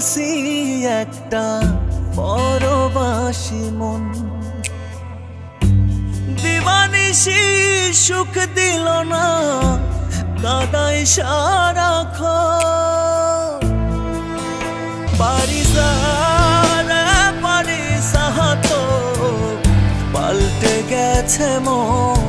তুলসী একটা পরবাসী মন দিবানিশি সুখ দিল না কাদাই সারাক্ষণ পারিসা রে পারিসা তো পাল্টে গেছে মন